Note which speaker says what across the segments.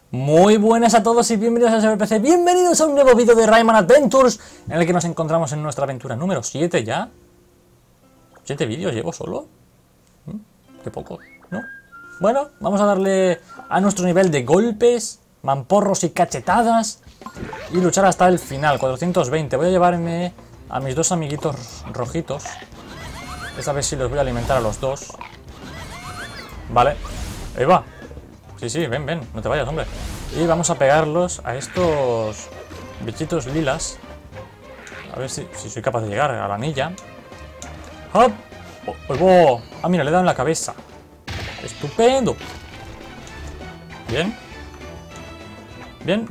Speaker 1: Muy buenas a todos y bienvenidos a SBPC, bienvenidos a un nuevo vídeo de Rayman Adventures, en el que nos encontramos en nuestra aventura número 7 ya. ¿7 vídeos llevo solo? Qué poco, ¿no? Bueno, vamos a darle a nuestro nivel de golpes, mamporros y cachetadas y luchar hasta el final, 420. Voy a llevarme a mis dos amiguitos rojitos. Esta vez sí los voy a alimentar a los dos. Vale, ahí va. Sí, ven, no te vayas, hombre. Y vamos a pegarlos a estos bichitos lilas. A ver si soy capaz de llegar a la anilla. ¡Hop! ¡Oh! Ah, mira, le he dado en la cabeza. ¡Estupendo! Bien. Bien.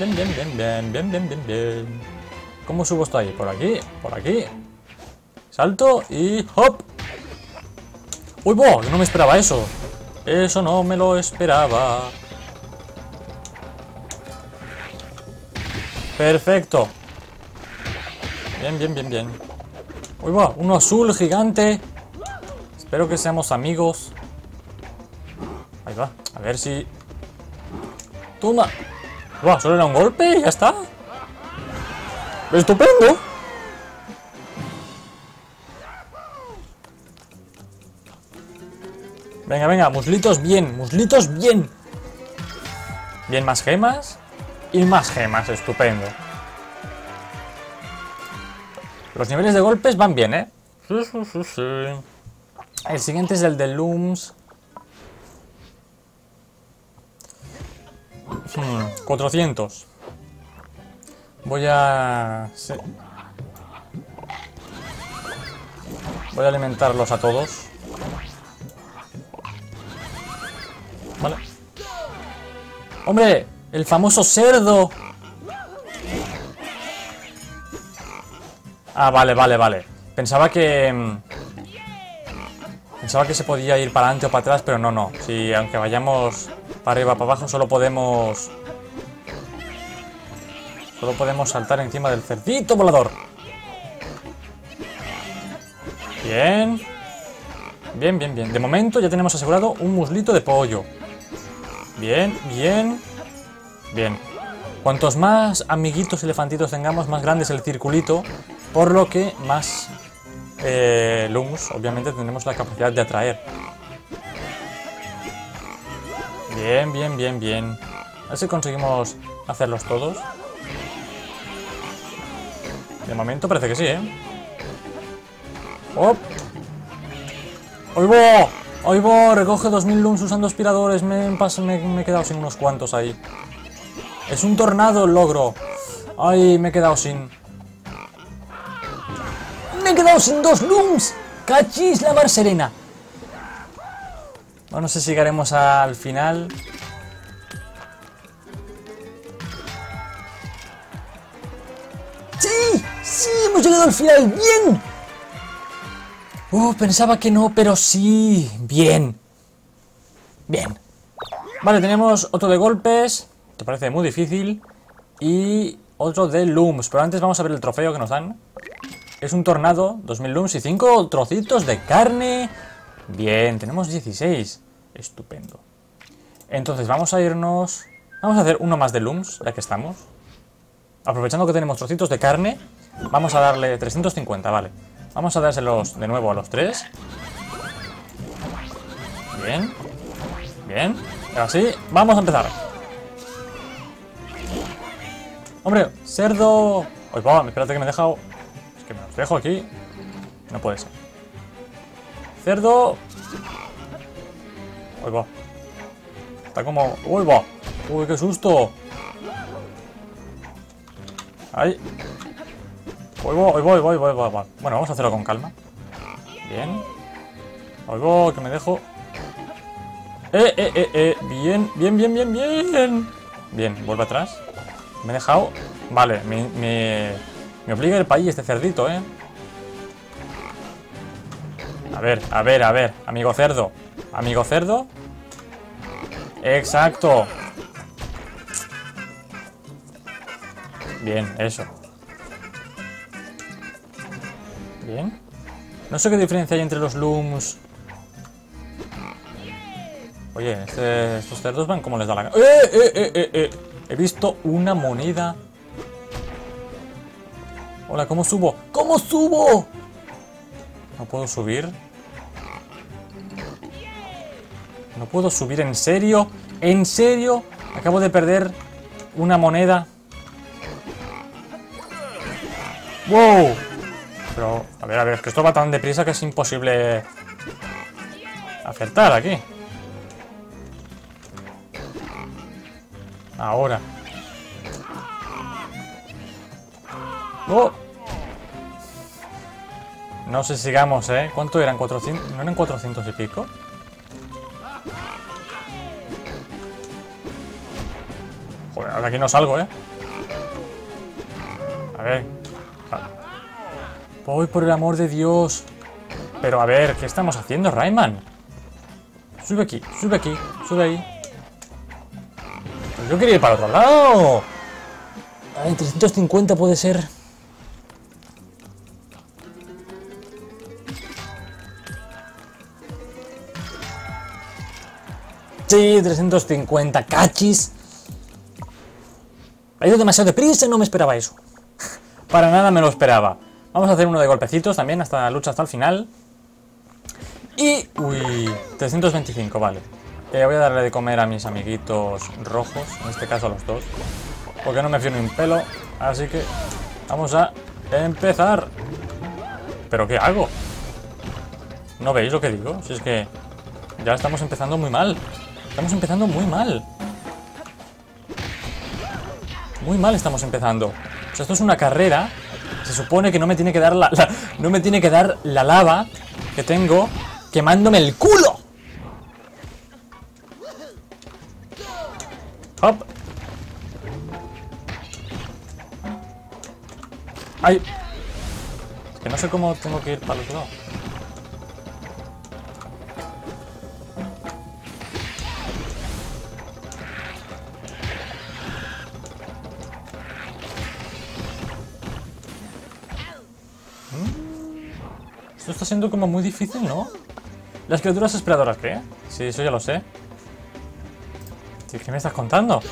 Speaker 1: ¿Cómo subo esto ahí? Por aquí. Salto y ¡hop! ¡Uy, bo! No me esperaba eso. Eso no me lo esperaba. Perfecto. Bien. Uy, va, uno azul gigante. Espero que seamos amigos. Ahí va, a ver si... Toma. Va, solo era un golpe y ya está. Estupendo. Venga, muslitos bien. Bien, más gemas. Y más gemas, estupendo. Los niveles de golpes van bien, ¿eh? Sí. El siguiente es el de Looms. 400. Voy a alimentarlos a todos. Vale. ¡Hombre! ¡El famoso cerdo! Ah, vale. Pensaba que se podía ir para adelante o para atrás, pero no. Si aunque vayamos para arriba o para abajo, solo podemos saltar encima del cerdito volador. Bien. De momento ya tenemos asegurado un muslito de pollo. Bien. Cuantos más amiguitos elefantitos tengamos, más grande es el circulito, por lo que más Looms, obviamente, tendremos la capacidad de atraer. Bien. A ver si conseguimos hacerlos todos. De momento parece que sí, ¿eh? ¡Oh! ¡Ahí va! Recoge 2000 Looms usando aspiradores. Me he quedado sin unos cuantos ahí. Es un tornado el logro. Ay, me he quedado sin 2 Looms. ¡Cachis la mar serena! Bueno, no sé si llegaremos al final. ¡Sí! ¡Hemos llegado al final! ¡Bien! Pensaba que no, pero sí. Bien. Vale, tenemos otro de golpes. Te parece muy difícil. Y otro de Looms. Pero antes vamos a ver el trofeo que nos dan. Es un tornado, 2000 Looms y 5 trocitos de carne. Bien, tenemos 16. Estupendo. Entonces vamos a irnos... Vamos a hacer uno más de Looms, ya que estamos. Aprovechando que tenemos trocitos de carne, vamos a darle 350, vale. Vamos a dárselos de nuevo a los 3. Bien. Así, vamos a empezar. ¡Hombre! ¡Cerdo! Oye, va, espérate que me he dejado... Es que me los dejo aquí. No puede ser. ¡Cerdo! Oye, va. Está como... ¡Uy, va! ¡Uy, qué susto! ¡Ahí! Voy. Bueno, vamos a hacerlo con calma. Bien. Oigo, que me dejo. Bien. Bien, vuelve atrás. Me he dejado. Vale, me obliga el país este cerdito, ¿eh? A ver. Amigo cerdo. Exacto. Bien, eso. Bien. No sé qué diferencia hay entre los Looms Oye, estos cerdos van como les da la gana. He visto una moneda. Hola, ¿cómo subo? ¿Cómo subo? No puedo subir. No puedo subir, ¿en serio? ¿En serio? Acabo de perder una moneda. ¡Wow! Pero, a ver, es que esto va tan deprisa que es imposible acertar aquí. Ahora. ¡Oh! No sé si sigamos, ¿eh? ¿Cuánto eran? ¿400? ¿No eran 400 y pico? Joder, ahora aquí no salgo, ¿eh? A ver. Voy, por el amor de Dios. Pero a ver, ¿qué estamos haciendo, Rayman? Sube aquí, sube ahí. Pues yo quería ir para el otro lado. Ay, 350 puede ser. Sí, 350, cachis. Ha ido demasiado deprisa, no me esperaba eso. Para nada me lo esperaba. Vamos a hacer uno de golpecitos también, hasta la lucha hasta el final. Y... uy, 325, vale. Voy a darle de comer a mis amiguitos rojos, en este caso a los dos. Porque no me fío ni un pelo, así que vamos a empezar. ¿Pero qué hago? ¿No veis lo que digo? Si es que ya estamos empezando muy mal. Estamos empezando muy mal. Muy mal estamos empezando. O sea, esto es una carrera. Se supone que no me tiene que dar no me tiene que dar la lava que tengo quemándome el culo. Hop. Ay. Es que no sé cómo tengo que ir para el otro lado. Esto está siendo como muy difícil, ¿no? Las criaturas esperadoras, ¿qué? Sí, eso ya lo sé. ¿Qué me estás contando?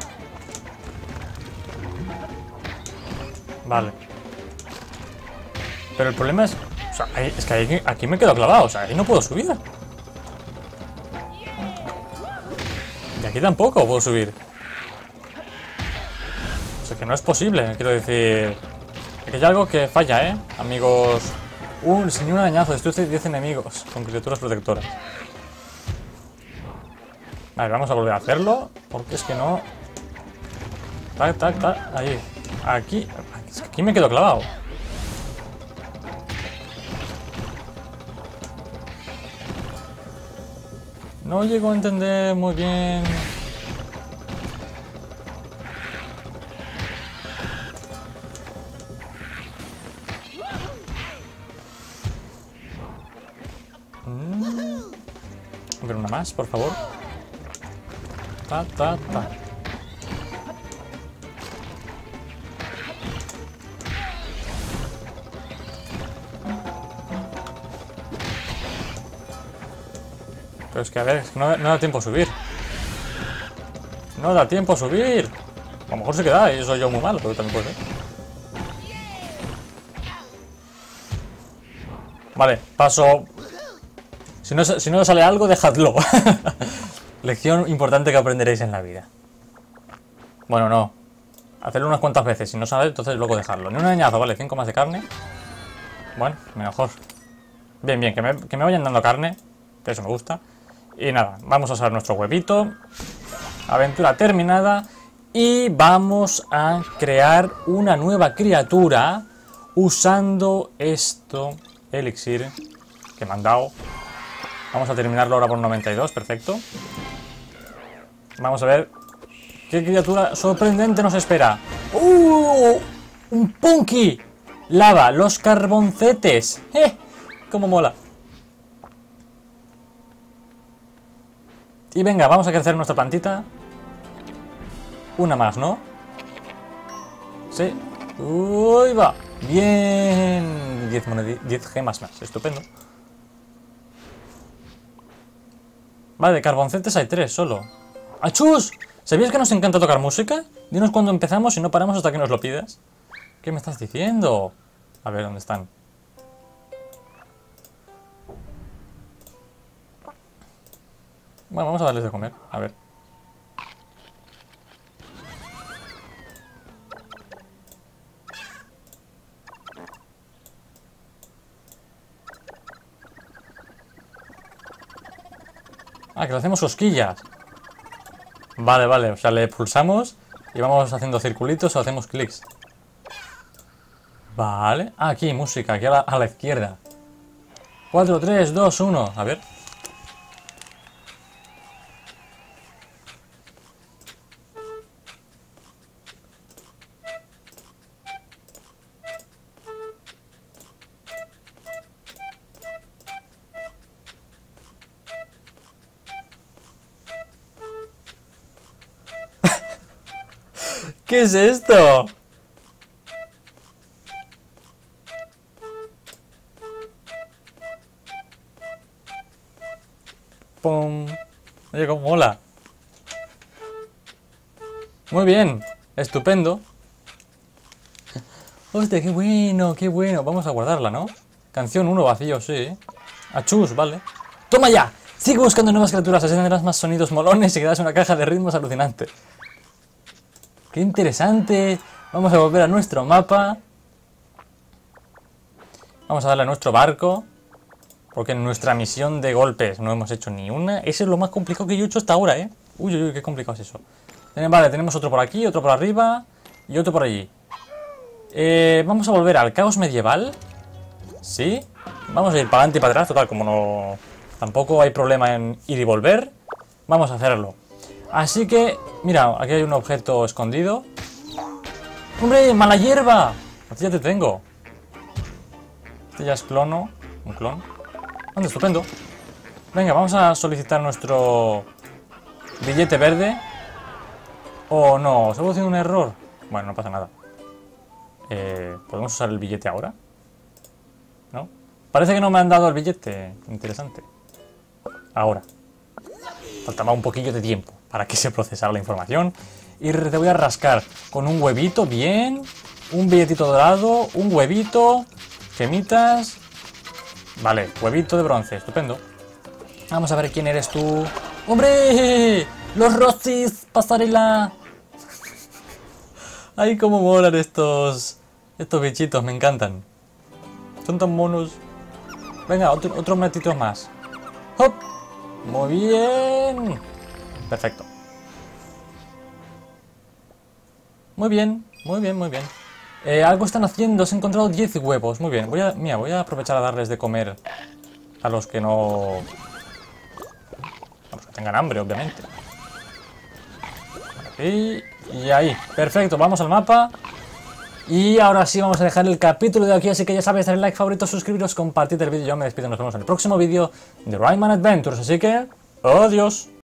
Speaker 1: Vale. Pero el problema es... O sea, es que aquí me quedo clavado. O sea, ahí no puedo subir. Y aquí tampoco puedo subir. O sea, que no es posible, quiero decir... Aquí hay algo que falla, ¿eh? Amigos... sin un arañazo, destruye 10 enemigos con criaturas protectoras. Vale, vamos a volver a hacerlo, porque es que no... Tac, tac, tac, ahí. Aquí, es que aquí me quedo clavado. No llego a entender muy bien... A ver, una más, por favor. Ta, ta, ta. Pero es que, a ver, es que no da tiempo a subir. No da tiempo a subir. A lo mejor se queda y soy yo muy malo, pero también puede ser. Vale, paso... Si no sale algo, dejadlo. Lección importante que aprenderéis en la vida. Bueno, no. Hacerlo unas cuantas veces. Si no sale, entonces luego dejarlo. Ni un arañazo, vale. 5 más de carne. Bueno, mejor. Bien, bien. Que me vayan dando carne. Que eso me gusta. Y nada, vamos a usar nuestro huevito. Aventura terminada. Y vamos a crear una nueva criatura usando esto, elixir, que me han dado. Vamos a terminarlo ahora por 92, perfecto. Vamos a ver qué criatura sorprendente nos espera. ¡Un Punky! Lava, los carboncetes. ¡Cómo mola! Y venga, vamos a crecer nuestra plantita. Una más, ¿no? Sí. ¡Uy, va! Bien. 10 gemas más, estupendo. Vale, de carboncetes hay 3 solo. ¡Achus! ¿Sabías que nos encanta tocar música? Dinos cuándo empezamos y no paramos hasta que nos lo pidas. ¿Qué me estás diciendo? A ver, ¿dónde están? Bueno, vamos a darles de comer. A ver. Ah, que le hacemos cosquillas. Vale, vale. O sea, le pulsamos y vamos haciendo circulitos o hacemos clics. Vale. Ah, aquí, música. Aquí a la izquierda. 4, 3, 2, 1. A ver. ¿Qué es esto? ¡Pum! Oye, cómo mola. Muy bien. Estupendo. Hostia, qué bueno, qué bueno. Vamos a guardarla, ¿no? Canción 1, vacío, sí. Achus, vale. ¡Toma ya! Sigue buscando nuevas criaturas, así tendrás más sonidos molones y quedas una caja de ritmos alucinante. ¡Qué interesante! Vamos a volver a nuestro mapa. Vamos a darle a nuestro barco. Porque en nuestra misión de golpes no hemos hecho ni una. Ese es lo más complicado que yo he hecho hasta ahora, ¿eh? Uy, uy, uy, qué complicado es eso. Vale, tenemos otro por aquí, otro por arriba y otro por allí. Vamos a volver al caos medieval. ¿Sí? Vamos a ir para adelante y para atrás, total, como no... Tampoco hay problema en ir y volver. Vamos a hacerlo. Así que, mira, aquí hay un objeto escondido. ¡Hombre, mala hierba! Aquí ya te tengo. Este ya es clono. Un clon. ¡Anda, estupendo! Venga, vamos a solicitar nuestro billete verde. Oh, no, se ha producido un error. Bueno, no pasa nada. ¿Podemos usar el billete ahora? ¿No? Parece que no me han dado el billete. Interesante. Ahora. Faltaba un poquillo de tiempo para que se procesara la información. Y te voy a rascar con un huevito, bien. Un billetito dorado, un huevito. Gemitas. Vale, huevito de bronce, estupendo. Vamos a ver quién eres tú. ¡Hombre! ¡Los Rossis! ¡Pasarela! ¡Ay, cómo molan estos bichitos! Me encantan. Son tan monos. Venga, otros matitos más. ¡Hop! Muy bien. Perfecto. Muy bien, muy bien, muy bien. Algo están haciendo, has encontrado 10 huevos. Muy bien, voy a aprovechar a darles de comer a los que no... A los que tengan hambre, obviamente. Y ahí, perfecto, vamos al mapa. Y ahora sí vamos a dejar el capítulo de aquí, así que ya sabéis, darle like, favorito, suscribiros, compartid el vídeo. Yo me despido, nos vemos en el próximo vídeo de Rayman Adventures, así que... ¡adiós!